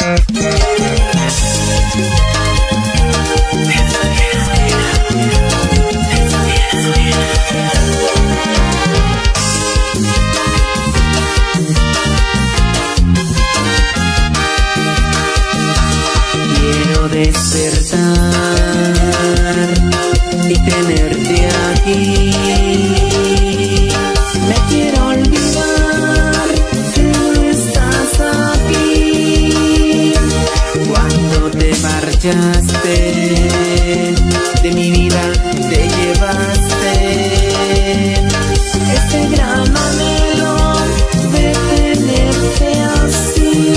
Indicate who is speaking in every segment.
Speaker 1: Quiero despertar y tenerte aquí. Me quiero olvidar que no estás aquí. Cuando te marchaste de mi vida, te llevaste ese gran anhelo de tenerte así.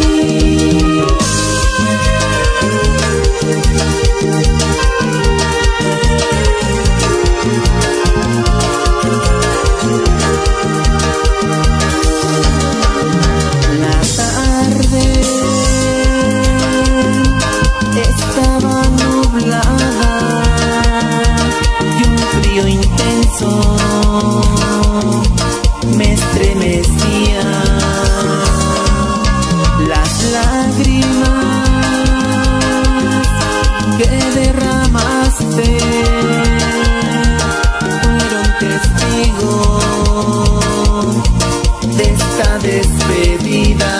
Speaker 1: Estaba nublada y un frío intenso me estremecía. Las lágrimas que derramaste fueron testigos de esta despedida.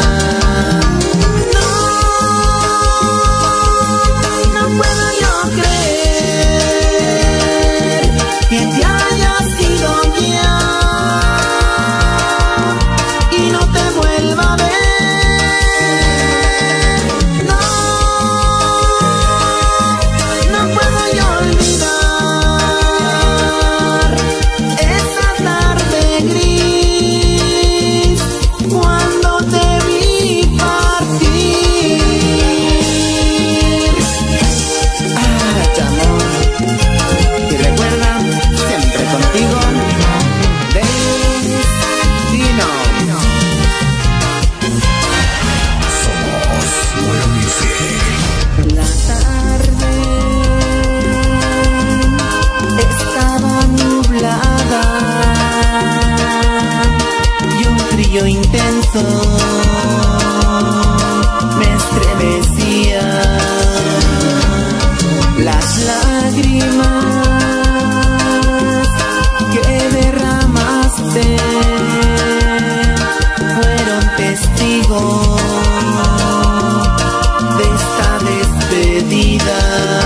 Speaker 1: Intenso me estremecía. Las lágrimas que derramaste fueron testigos de esta despedida.